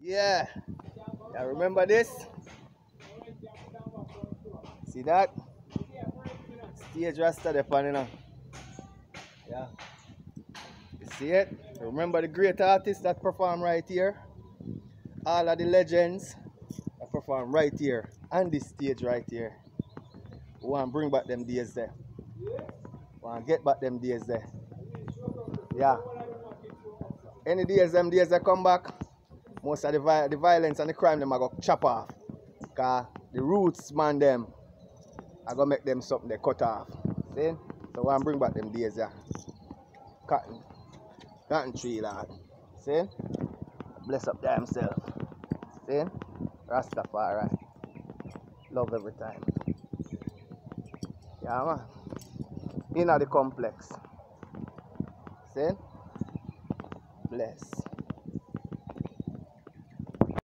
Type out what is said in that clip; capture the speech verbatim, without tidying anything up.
Yeah. Yeah, remember this? See that? Stage Rasta the pan, you know. Yeah. You see it? Remember the great artists that perform right here? All of the legends that perform right here. And this stage right here. We want to bring back them days there. We want to get back them days there. Yeah. Any days them days they come back, most of the, vi the violence and the crime them are going to chop off. Because the roots man them are going to make them something they cut off. See? So we want to bring back them days there. Cotton. Cotton tree lad. See? Bless up there himself. See? Rastafari. Love every time. Yeah man. In the complex. See? Bless.